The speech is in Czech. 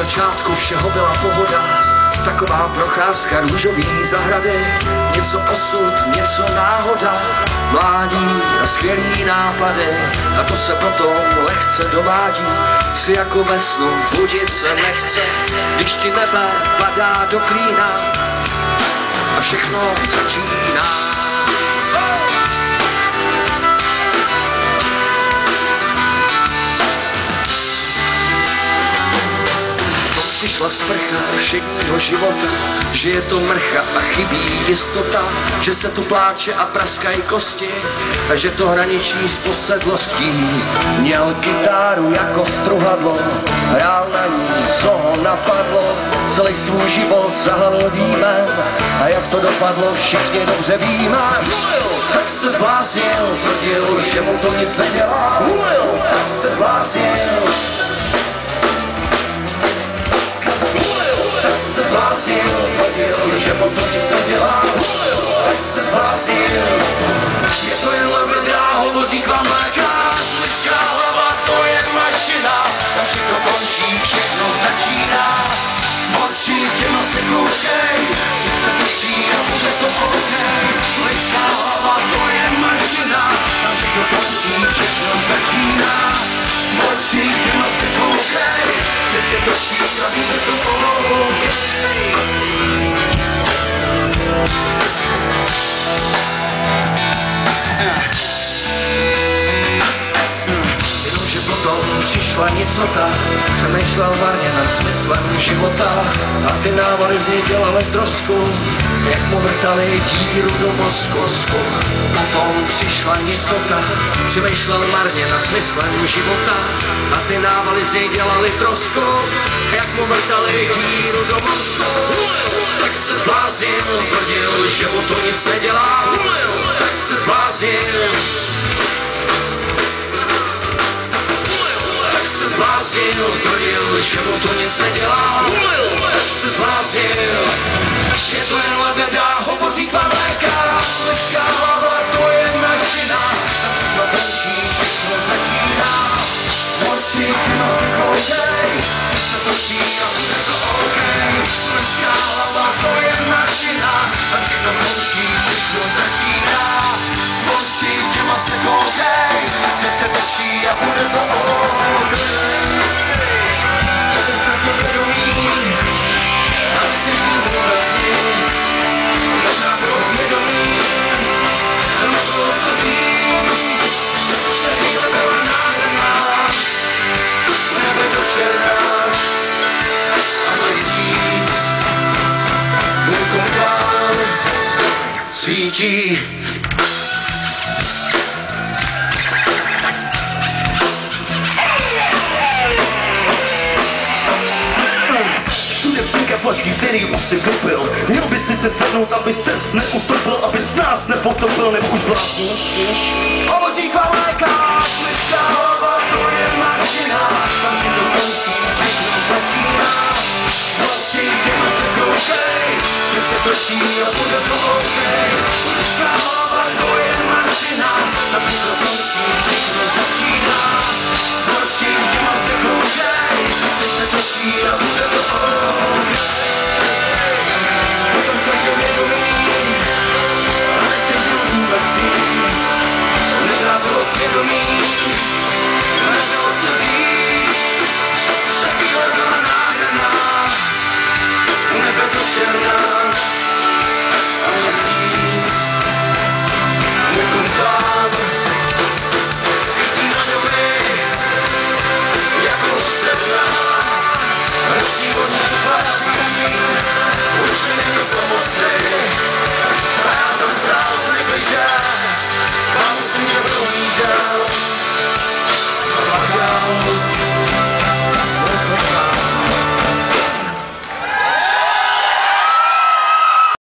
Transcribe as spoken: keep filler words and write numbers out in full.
začátku všeho byla pohoda, taková procházka růžový zahrady, něco osud, něco náhoda, mládí a skvělý nápady, a to se potom lehce dovádí, si jako ve snu budit se nechce, když ti nebe padá do klína a všechno začíná. Přišla sprcha všedního života, že je to mrcha a chybí jistota, že se tu pláče a praskají kosti a že to hraničí s posedlostí. Měl kytáru jako struhadlo, hrál na ní, co ho napadlo, celý svůj život zahalil dýmem a jak to dopadlo, všichni dobře víme. Tak se zbláznil, tvrdil, že mu to nic nedělá, tak se zbláznil. Zbláznil, tvrdil, že mu to nic nedělá, tak se zbláznil. Je to jen lebedá, hovoří k vám lékař, lidská hlava, to je mašina, tam všechno končí, všechno začíná. Oči těma se koukej, srdce točí a bude to OK. Lidská hlava, to je mašina, tam všechno končí, všechno začíná. Oči těma se koukej, srdce točí a bude to OK. Jenomže potom přišla nicota, přemýšlel marně nad smyslem života a ty návaly z něj dělaly trosku, jak mu vrtali díru do mozku. Potom přišla nicota, přemýšlel marně nad smyslem života a ty návaly z něj dělaly trosku, jak mu vrtali díru do mozku. Tak se zbláznil, tvrdil, že mu to nic nedělá, tak se zbláznil. Tak se zbláznil, tvrdil, že mu to nic nedělá, tak se zbláznil. Je to jen lebeda, hovoří pan lékař, lidská hlava, to je mašina, tam všechno končí, všechno začíná. Oči těma se koukej, se točí a bude to OK. Lidská hlava, to je mašina, tam všechno končí, všechno začíná. Oči těma se koukej, se točí a bude to OK. To se to vědomí, a necítím vůbec nic, možná bylo zvědomí, nebylo co říct, teď to byla nádherná, nebe do černá a měsíc, nekompán svítí. Flašky, který už si vypil. Měl by si se sednout, aby ses neutopil, aby s nás nepotopil, nebo už blázníš. Hovoří k vám lékař, lidská hlava, to je mašina, tam ti to končí, všechno začíná. Oči těma se koukej, srdce točí a bude to OK. Lidská hlava, to je mašina, tam ti to končí, všechno začíná. Oči těma se koukej, srdce točí a bude